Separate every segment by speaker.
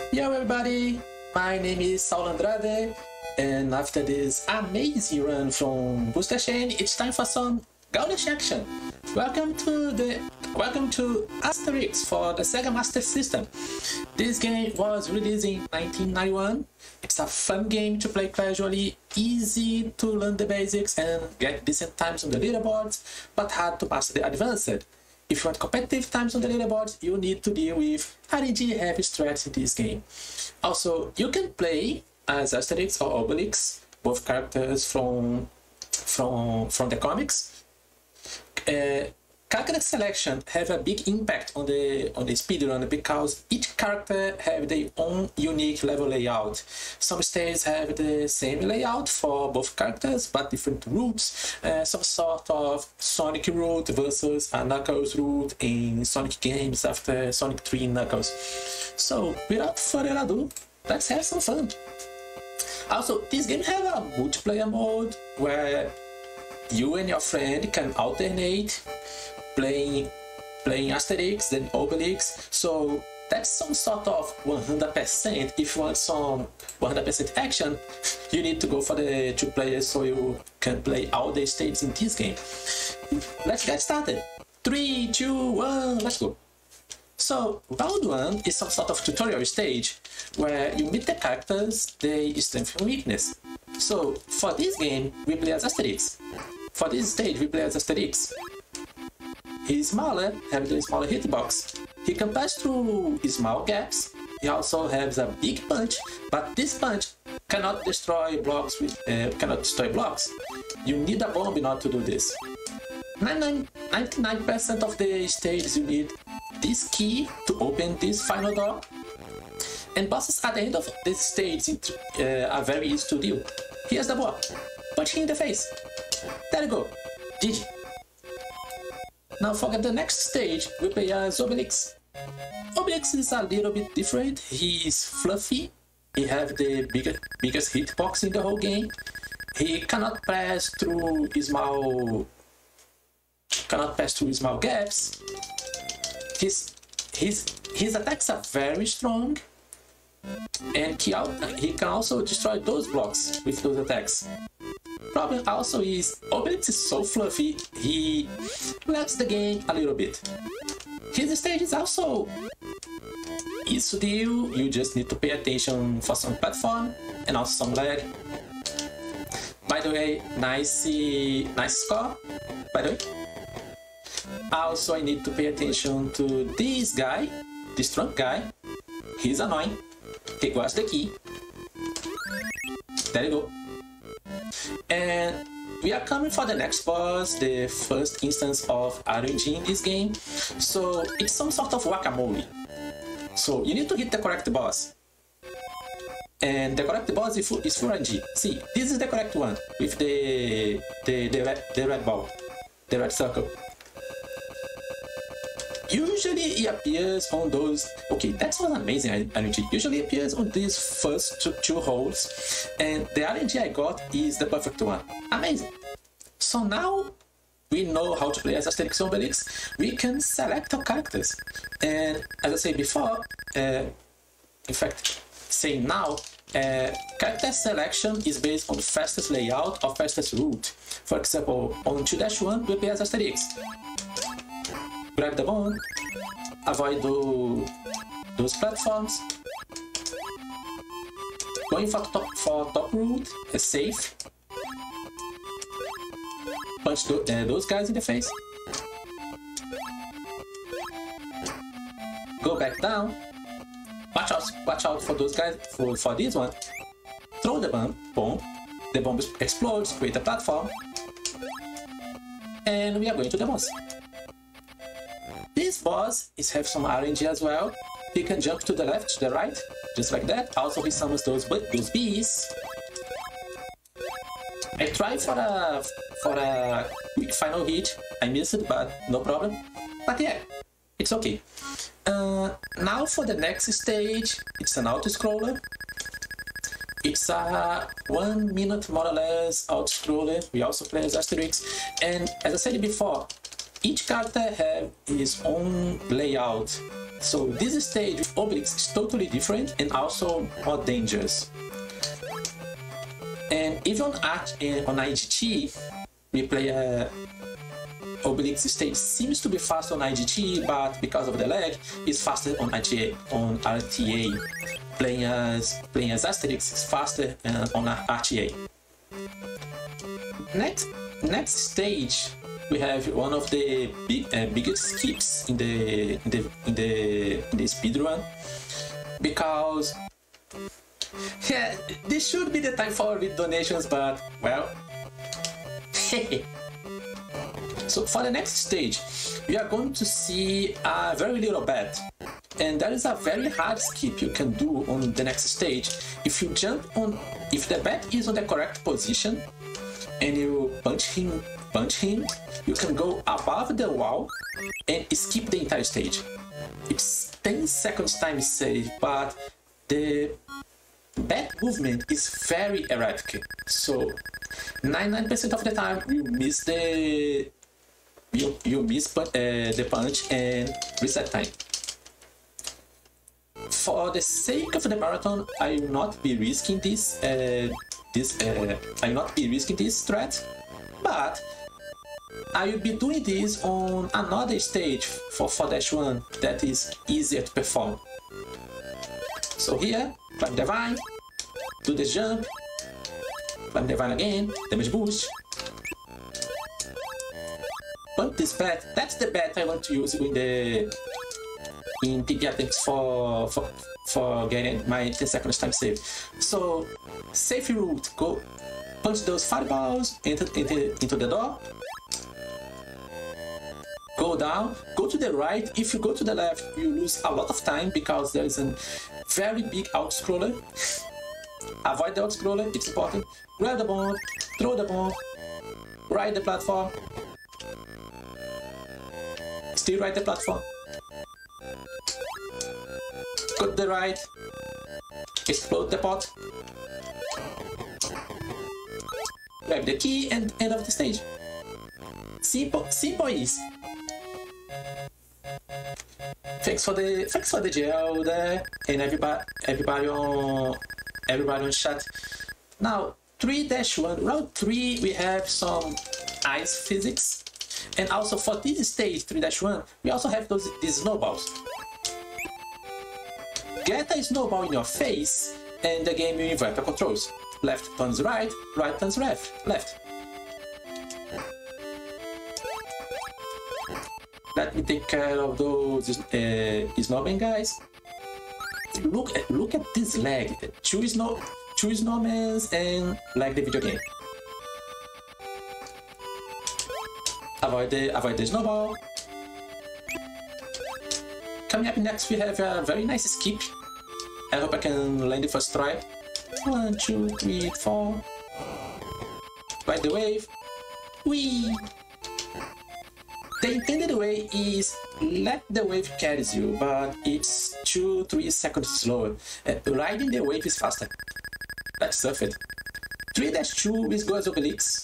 Speaker 1: Yo everybody, my name is Saul Andrade, and after this amazing run from Booster Chain, it's time for some Gaudish action. Welcome to Asterix for the Sega Master System. This game was released in 1991. It's a fun game to play casually, easy to learn the basics and get decent times on the leaderboards, but hard to master the advanced. If you want competitive times on the leaderboards, you need to deal with RNG heavy strats in this game. Also, you can play as Asterix or Obelix, both characters from the comics. Character selection have a big impact on the speedrun because each character have their own unique level layout. Some stages have the same layout for both characters but different routes. Some sort of Sonic route versus a Knuckles route in Sonic games after Sonic 3 Knuckles. So without further ado, let's have some fun. Also, this game have a multiplayer mode where you and your friend can alternate playing Asterix, then Obelix, so that's some sort of 100%. If you want some 100% action, you need to go for the 2 players so you can play all the stages in this game. Let's get started. 3, 2, 1, let's go. So round 1 is some sort of tutorial stage where you meet the characters, their strength and weakness. So for this game, we play as Asterix. For this stage, we play as Asterix. He's smaller, has a smaller hitbox. He can pass through small gaps. He also has a big punch, but this punch cannot destroy blocks. You need a bomb in order to do this. 99% of the stages you need this key to open this final door. And bosses at the end of this stage are very easy to deal. Here's the ball. Punch him in the face. There you go. GG. Now for the next stage, we play as Obelix. Obelix is a little bit different. He is fluffy. He has the biggest hitbox in the whole game. He cannot pass through small gaps. His attacks are very strong, and he can also destroy those blocks with those attacks. Problem also is Obelix is so fluffy, he lags the game a little bit. His stage is also easy to deal. You just need to pay attention for some platform and also some lag. By the way, nice score, by the way. Also, I need to pay attention to this guy, this trunk guy. He's annoying. He guards the key. There you go. And we are coming for the next boss, the first instance of RNG in this game. So it's some sort of whack-a-mole. So you need to hit the correct boss. And the correct boss is for RNG. See, this is the correct one with the red ball, the red circle. Usually it appears on those. Okay, that's one amazing RNG. Usually appears on these first two holes, and the RNG I got is the perfect one. Amazing. So now we know how to play as Asterix and Obelix. We can select our characters, and as I said before, in fact, saying now, character selection is based on the fastest layout or fastest route. For example, on 2-1 we play as Asterix. Grab the bomb, avoid those platforms. Going for top route is safe. Punch those guys in the face. Go back down. Watch out for those guys. For this one, throw the bomb. The bomb explodes, create a platform, and we are going to the boss. This boss has some RNG as well. He can jump to the left, to the right, just like that. Also, he summons those bees. I tried for a quick final hit. I missed it, but no problem. But yeah, it's okay. Now for the next stage, it's an auto-scroller. It's a 1 minute more or less auto-scroller. We also play as Asterix. And as I said before, each character have his own layout. So this stage with Obelix is totally different and also more dangerous. And even on IGT, we play Obelix stage seems to be faster on IGT, but because of the lag, it's faster on RTA. Playing as Asterix is faster on RTA. Next stage, we have one of the biggest skips in the speedrun, because yeah, this should be the time for with donations, but well. So for the next stage, we are going to see a very little bet, and there is a very hard skip you can do on the next stage. If you jump on, if the bet is on the correct position, and you punch him, you can go above the wall and skip the entire stage. It's 10 seconds time save, but the bet movement is very erratic. So 99% of the time you miss the punch and reset time. For the sake of the marathon, I will not be risking this. I will not be risking this threat, but I will be doing this on another stage for 4-1 that is easier to perform. So here, climb the vine, do the jump, climb the vine again, damage boost. Pump this bet. That's the bet I want to use in TP attempts for getting my 10 seconds time save. So safe route, go punch those fireballs into the door. Go down, go to the right. If you go to the left, you lose a lot of time because there is a very big out scroller. Avoid the out scroller, it's important. Grab the bomb, throw the bomb, ride the platform. Still ride the platform. Go to the right. Explode the pot. Grab the key and end of the stage. Simple is. Thanks for the jail there and everybody on chat. Now 3-1 round 3, we have some ice physics, and also for this stage 3-1 we also have these snowballs. Get a snowball in your face and the game will invert the controls. Left turns right, right turns left. Let me take care of those snowmen guys. Look at this lag. Two snowmen and lag the video game. Avoid the snowball. Coming up next, we have a very nice skip. I hope I can land the first try. 1, 2, 3, 4. Ride the wave. Whee! The intended way is let the wave carries you, but it's 2-3 seconds slower. Riding the wave is faster. Let's surf it. 3-2 with Go as Obelix.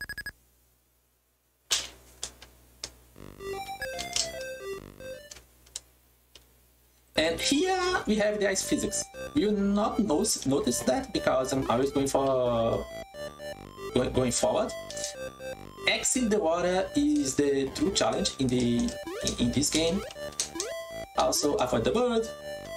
Speaker 1: And here we have the ice physics. You will not notice that because I'm always going forward. X in the water is the true challenge in this game. Also avoid the bird.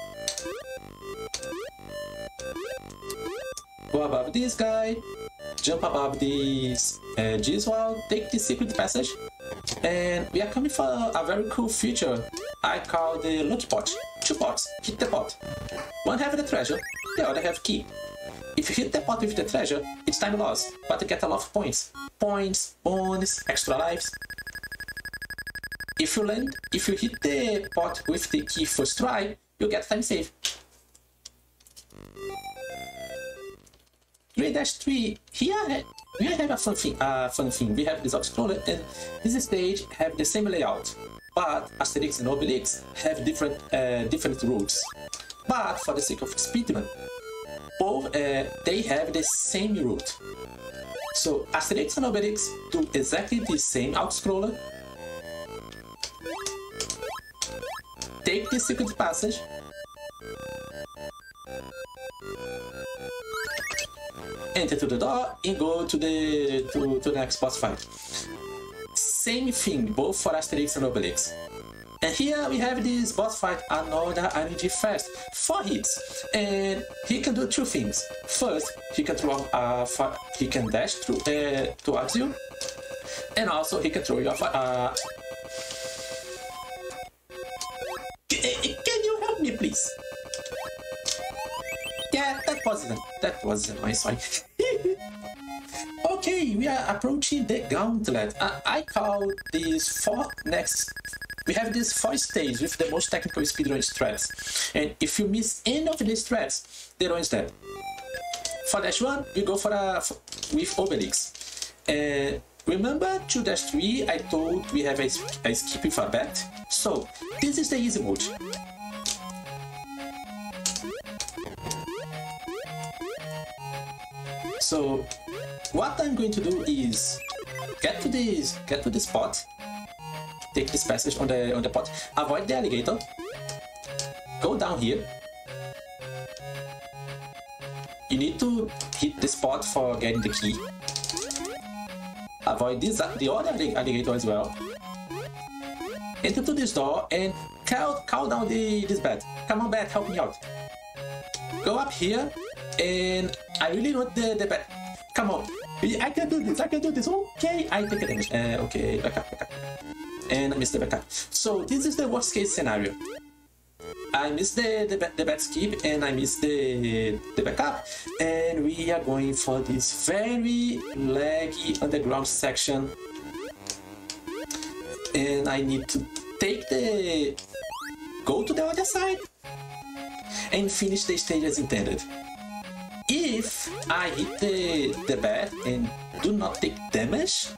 Speaker 1: Go above this guy. Jump above this G-Wall. Take the secret passage. And we are coming for a very cool feature I call the lucky pot. 2 pots. Hit the pot. One have the treasure, the other have key. If you hit the pot with the treasure, it's time loss, but you get a lot of points. Points, bonus, extra lives. If you hit the pot with the key first try, you get time save. 3-3. Here we have a fun thing. We have this scroller, and this stage have the same layout, but Asterix and Obelix have different routes. But for the sake of speedrun, both they have the same route. So Asterix and Obelix do exactly the same out scroller, take this secret passage. Enter to the door and go to the next boss fight. Same thing, both for Asterix and Obelix. And here we have this boss fight, another RNG fast, 4 hits, and he can do 2 things. First, he can dash through towards you, and also he can throw you off. Can you help me, please? Yeah, that was nice. Sorry. Okay, we are approaching the gauntlet. I call these 4 next. We have these 4 stages with the most technical speedrun strats, and if you miss any of these strats, the run is dead. For dash 1, we go with Obelix. Remember 2-3, I told we have a skip with a bet. So this is the easy mode. So what I'm going to do is get to this spot, take this passage on the pot, avoid the alligator, go down here. You need to hit the spot for getting the key. Avoid the other alligator as well. Enter to this door and call down this bat. Come on, bat, help me out. Go up here, and I really want the bat. Come on, I can do this. Okay, I take a damage. Okay, back up. And I missed the backup. So this is the worst case scenario. I missed the bat skip and I missed the backup, and we are going for this very laggy underground section, and I need to go to the other side and finish the stage as intended. If I hit the bat and do not take damage,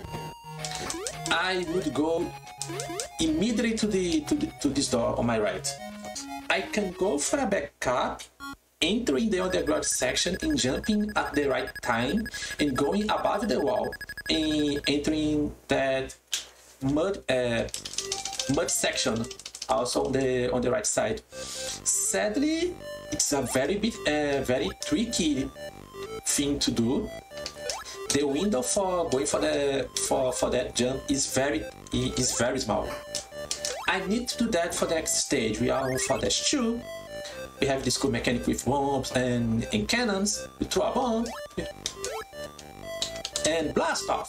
Speaker 1: I would go immediately to this door on my right. I can go for a backup, entering the underground section and jumping at the right time, and going above the wall and entering that mud section also on the right side. Sadly, it's a very tricky thing to do. The window for going for that jump is very small. I need to do that for the next stage. We are on for dash 2. We have this cool mechanic with bombs and cannons. We throw a bomb and blast off.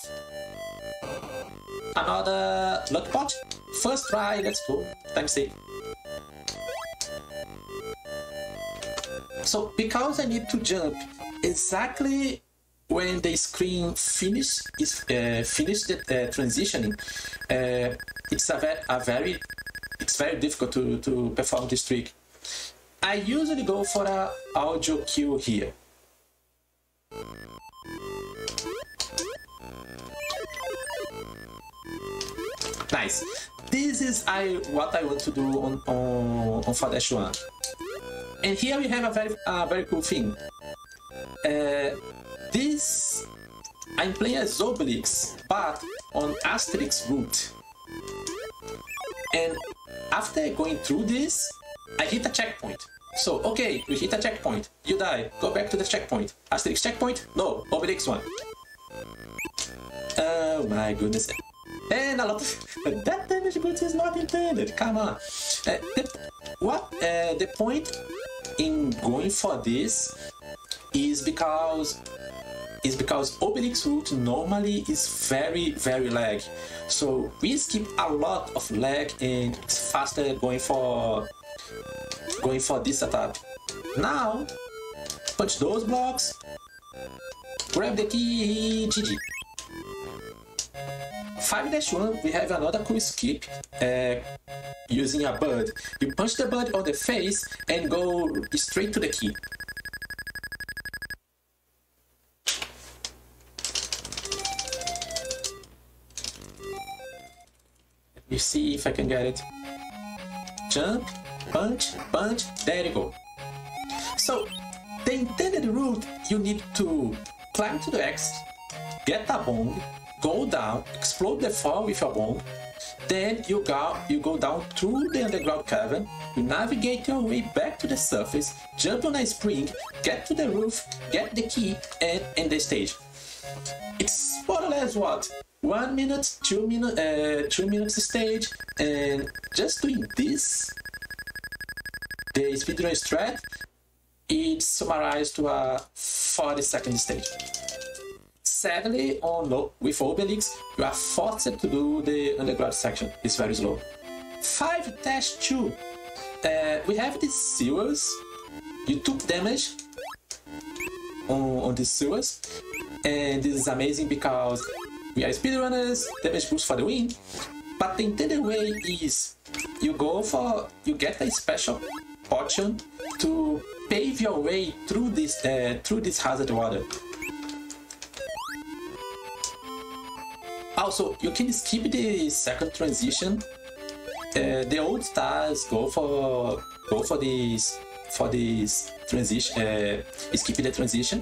Speaker 1: Another luck pot. First try, let's go. Time save. So because I need to jump exactly when the screen finished the transitioning, it's very difficult to perform this trick. I usually go for an audio cue here. Nice. This is what I want to do on Dash 1. And here we have a very cool thing. I'm playing as Obelix, but on Asterix route. And after going through this, I hit a checkpoint. So, okay, we hit a checkpoint. You die. Go back to the checkpoint. Asterix checkpoint? No, Obelix one. Oh my goodness. And a lot of that damage boost is not intended. Come on. The point in going for this is because Obelix route normally is very lag. So we skip a lot of lag and it's faster going for this setup. Now punch those blocks, grab the key, GG. 5-1, we have another cool skip using a bird. You punch the bird on the face and go straight to the key. Let me see if I can get it. Jump, punch, there you go. So, the intended route, you need to climb to the X, get a bomb, go down, explode the fall with a bomb, then you go down through the underground cavern, you navigate your way back to the surface, jump on a spring, get to the roof, get the key, and end the stage. It's more or less what? 1 minute, 2 minutes, 2 minutes stage, and just doing this, the speedrun strat, it's summarized to a 40-second stage. Sadly, with Obelix, you are forced to do the underground section. It's very slow. 5-2. We have these sewers. You took damage on these sewers, and this is amazing because we are speedrunners, damage boost for the win. But the intended way is you get a special potion to pave your way through this hazard water. Also, you can skip the second transition. The old stars go for this transition. Skip the transition.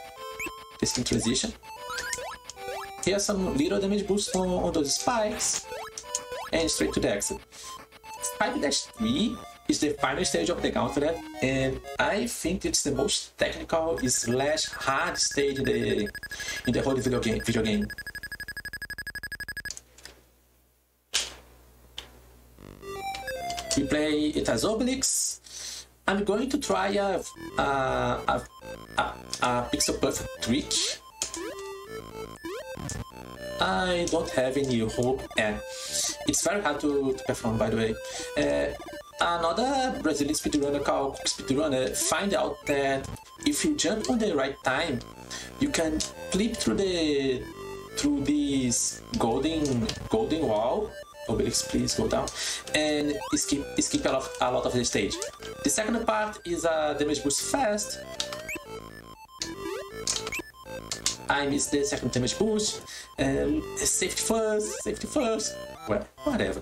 Speaker 1: Here's some little damage boost on those spikes, and straight to the exit. 5-3 is the final stage of the gauntlet, and I think it's the most technical / hard stage in the whole video game. We play it as Obelix. I'm going to try a pixel perfect trick. I don't have any hope, and it's very hard to perform, by the way. Another Brazilian speedrunner called Speedrunner find out that if you jump on the right time, you can flip through this golden wall. Obelix, please go down, and skip a lot of the stage. The second part is a damage boost fast. I missed the second damage boost. Safety first. Well, whatever.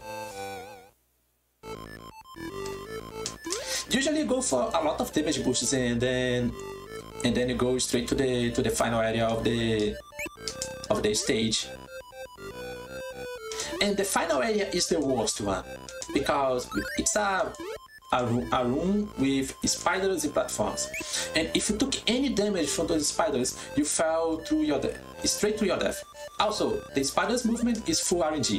Speaker 1: Usually you go for a lot of damage boosts and then you go straight to the final area of the stage. And the final area is the worst one because it's a room with spiders and platforms. And if you took any damage from those spiders, you fell straight to your death. Also, the spiders' movement is full RNG.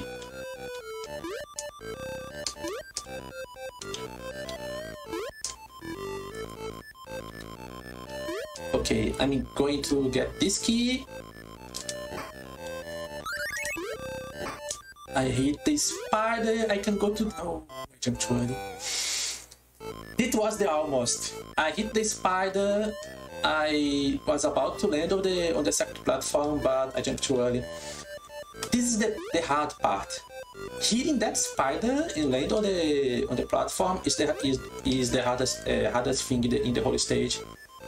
Speaker 1: Okay, I'm going to get this key. I hit the spider. I can go to... Oh, I jumped too early. It was the almost. I hit the spider. I was about to land on the second platform, but I jumped too early. This is the hard part. Hitting that spider and land on the platform is the hardest thing in the whole stage.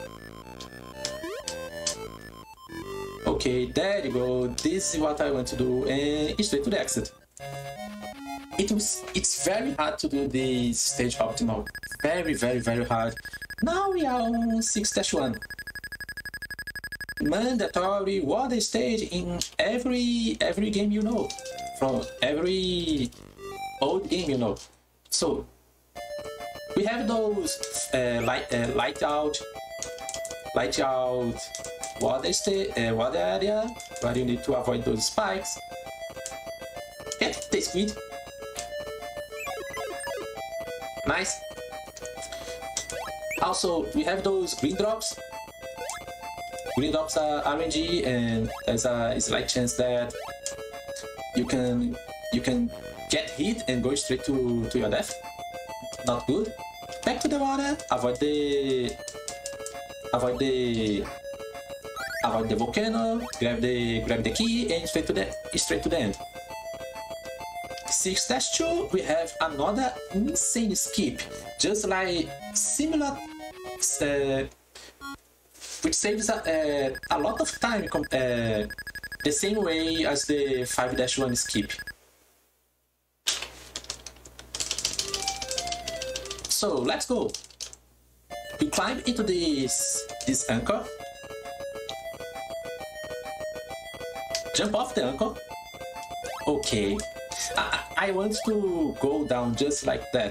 Speaker 1: Okay, there you go. This is what I want to do, and straight to the exit. It's very hard to do this stage optimal. Very, very, very hard. Now we are on 6-1. Mandatory water stage in every game you know, from every old game you know. So we have those light out water area where you need to avoid those spikes. Get the squid. Nice. Also, we have those green drops. Green drops are RNG, and there's a slight chance that you can get hit and go straight to your death. Not good. Back to the water. Avoid the volcano. Grab the key and straight to the end. 6-2, we have another insane skip, just like similar, which saves a lot of time, the same way as the 5-1 skip. So let's go. We climb into this anchor. Jump off the uncle. Okay. I want to go down just like that.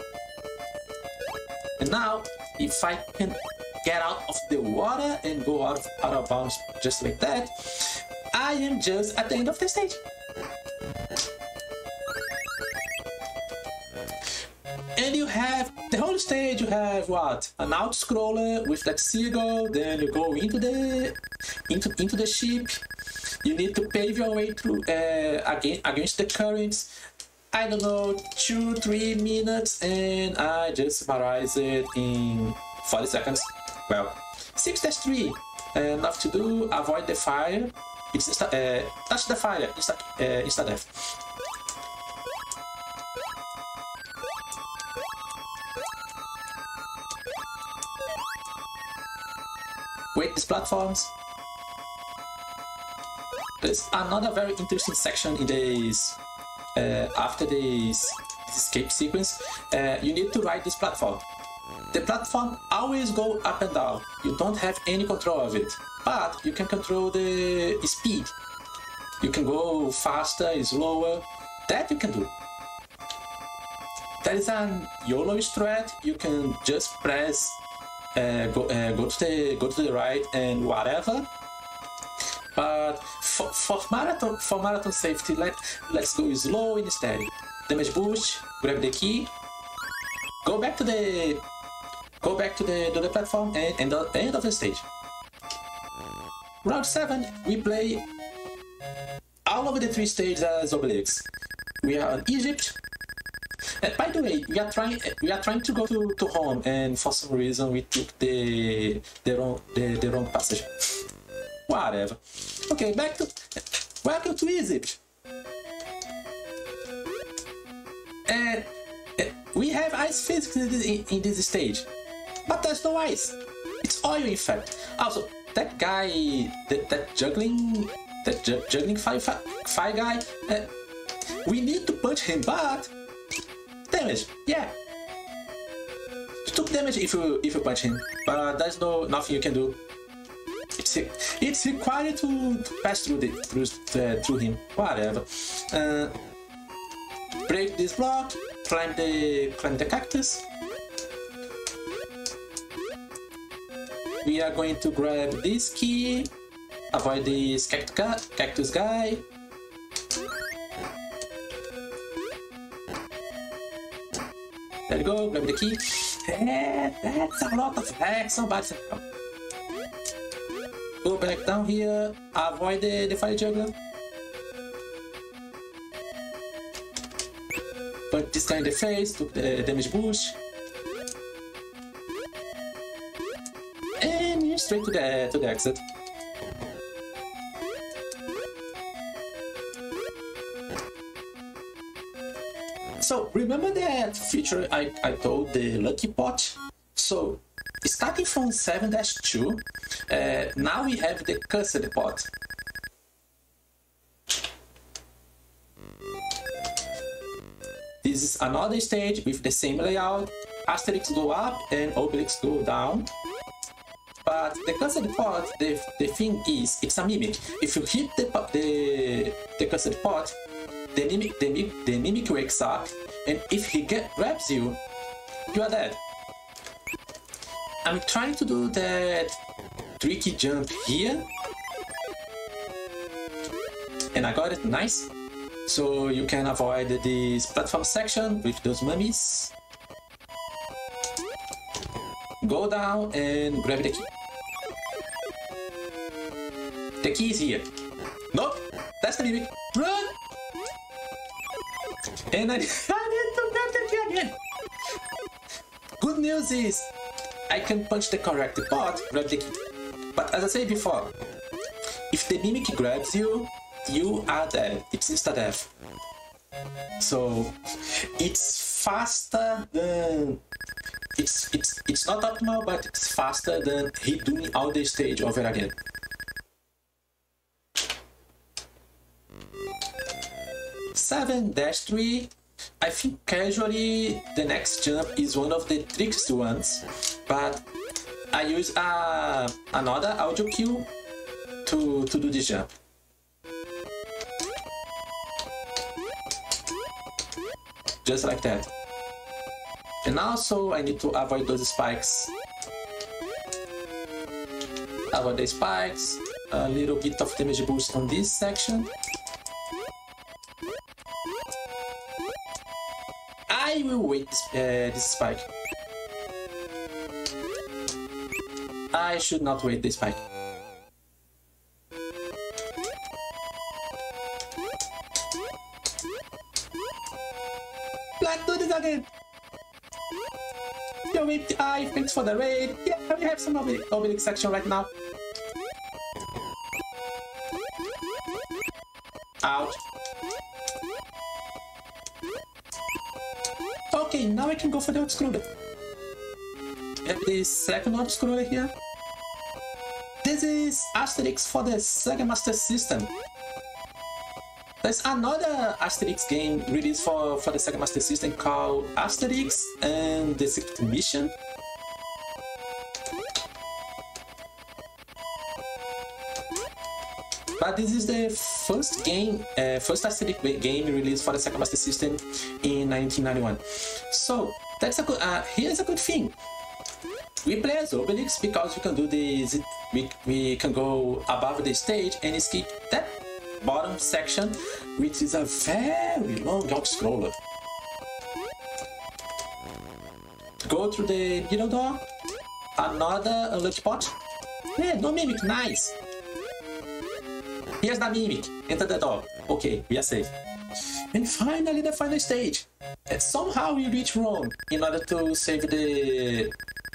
Speaker 1: And now, if I can get out of the water and go out of bounds just like that, I am just at the end of the stage. And you have the whole stage. You have what? An out scroller with that seagull. Then you go into the ship. You need to pave your way through against the currents. I don't know, 2-3 minutes, and I just summarized it in 40 seconds. Well, 6-3. Enough to do. Avoid the fire. It's touch the fire. Insta death. Wait these platforms. There's another very interesting section in this. After this escape sequence, you need to ride this platform. The platform always go up and down. You don't have any control of it, but you can control the speed. You can go faster, slower. That you can do. There is a YOLO strat. You can just press go to the right and whatever. But for marathon safety, let's go slow instead. Damage boost, grab the key, go back to the platform and the end of the stage. Round 7, we play all of the 3 stages as Obelix. We are in Egypt. By the way, we are trying to go to home, and for some reason we took the wrong passage. Whatever. Okay, welcome to Egypt. And we have ice physics in this stage, but there's no ice. It's oil, in fact. Also, that guy, that juggling fire guy, we need to punch him, but damage, yeah. You took damage if you punch him, but there's nothing you can do. It's required to pass through him. Whatever. Break this block. Climb the cactus. We are going to grab this key. Avoid this cactus guy. There you go. Grab the key. That's a lot of action, but go back down here, avoid the fire juggler. Punch this guy in the face, took the damage boost. And straight to the exit. So remember that feature I told, the lucky pot? So starting from 7-2, now we have the cursed pot. This is another stage with the same layout. Asterix go up and Obelix go down. But the cursed pot, the thing is, it's a mimic. If you hit the cursed pot, the mimic wakes up, and if he grabs you, you are dead. I'm trying to do that tricky jump here, and I got it nice. So you can avoid this platform section with those mummies. Go down and grab the key. The key is here. Nope, that's the mimic. Run! And I need to grab the key again. Good news is I can punch the correct pot, grab the key. But as I said before, if the mimic grabs you, you are dead. It's insta death. So it's faster than it's not optimal, but it's faster than redoing all the stage over again. (7-3). I think casually the next jump is one of the trickiest ones, but I use another audio cue to do this jump. just like that. And also I need to avoid those spikes. Avoid the spikes. A little bit of damage boost on this section. I will wait this spike. I should not wait this spike. Let's do this again. Yo, thanks for the raid. Yeah, we have some Obelix section right now. Out. Okay, now I can go for the Outscroller. We have the second Outscroller here. This is Asterix for the Sega Master System. There's another Asterix game released for the Sega Master System called Asterix and the Secret Mission. But this is the first Asterix game released for the Sega Master System in 1991. So that's a good. Here's a good thing. We play as Obelix because we can do this. We can go above the stage and skip that bottom section, which is a very long Outscroller. Go through the middle door. Another unlucky pot. Yeah, no mimic. Nice. Here's the mimic. Enter the door. Okay, we are safe. And finally, the final stage. Somehow we reach Rome in order to save the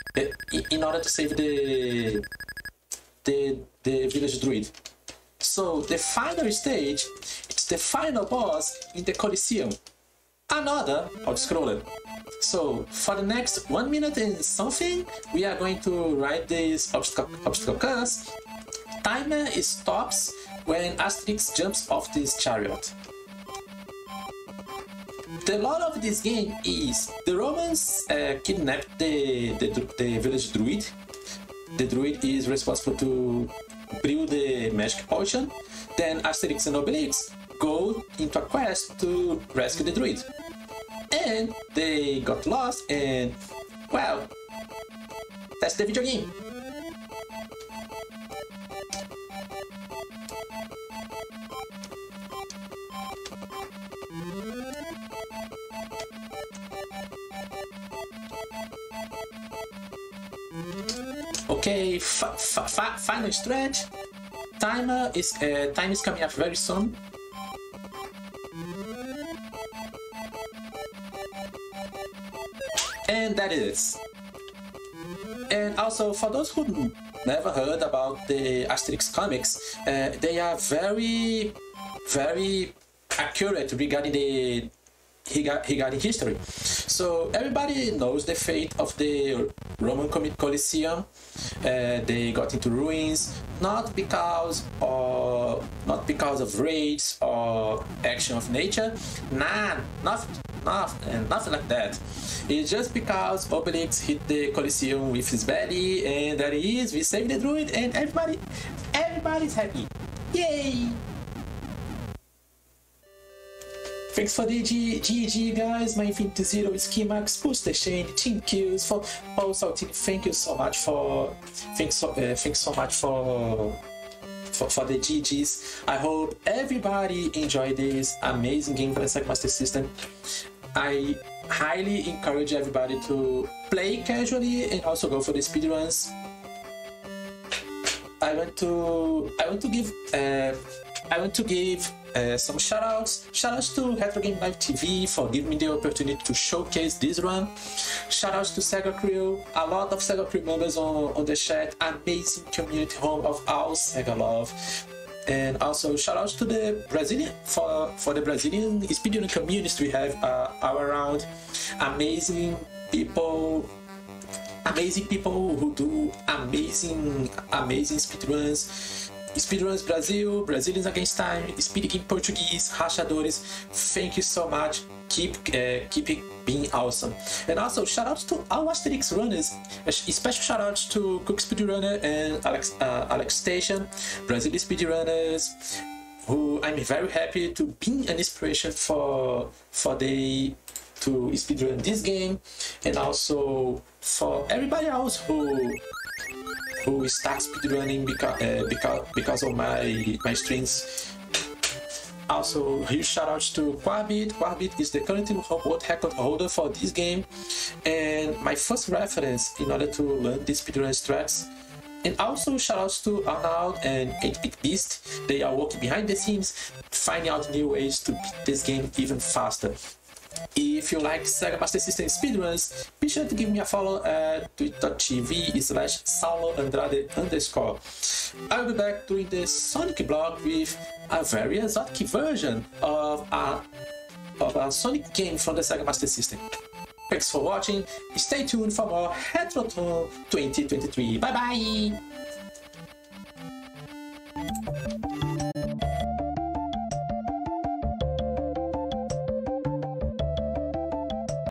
Speaker 1: village druid. So the final stage, it's the final boss in the Colosseum. Another Outscroller. So for the next 1 minute and something, we are going to ride this obstacle course. Timer stops when Asterix jumps off this chariot. The lore of this game is the Romans kidnapped the village druid. The druid is responsible to brew the magic potion. Then Asterix and Obelix go into a quest to rescue the druid. And they got lost and, well, that's the video game. Okay, final stretch. Time is coming up very soon. And that is. And also, for those who never heard about the Asterix comics, they are very, very accurate regarding history. So everybody knows the fate of the Roman Colosseum. They got into ruins not because of raids or action of nature. Nothing like that. It's just because Obelix hit the Colosseum with his belly, and there he is. We saved the druid, and everybody's happy. Yay! Thanks for the GG guys, my Infinity Zero, Schemax, Booster Shane, Team Kills, for also thank you so much for thanks so much for the GGs. I hope everybody enjoyed this amazing game for the Sega Master System. I highly encourage everybody to play casually and also go for the speedruns. I want to give some shoutouts. Shoutouts to Retro Game Live TV for giving me the opportunity to showcase this run. Shoutouts to Sega Crew, a lot of Sega Crew members on the chat. Amazing community home of all Sega love. And also shoutouts to the Brazilian for the Brazilian speedrun community we have all around. Amazing people who do amazing speedruns. Speedruns Brazil, Brazilians Against Time, Speed Game Portuguese, Rachadores. Thank you so much. Keep being awesome. And also shoutouts to all Asterix runners. Special shoutouts to Cook Speedrunner and Alex Station, Brazilian speedrunners, who I'm very happy to be an inspiration for to speedrun this game, and also for everybody else who starts speedrunning because of my streams. Also, huge shout outs to Quabit. Quabit is the current world record holder for this game, and my first reference in order to learn the speedrun tracks. And also shout outs to Arnold and 8-Bit Beast. They are working behind the scenes, finding out new ways to beat this game even faster. If you like Sega Master System speedruns, be sure to give me a follow at twitch.tv/SauloAndrade_. I'll be back doing the Sonic blog with a very exotic version of a Sonic game from the Sega Master System. Thanks for watching. Stay tuned for more Retrothon 2023. Bye bye!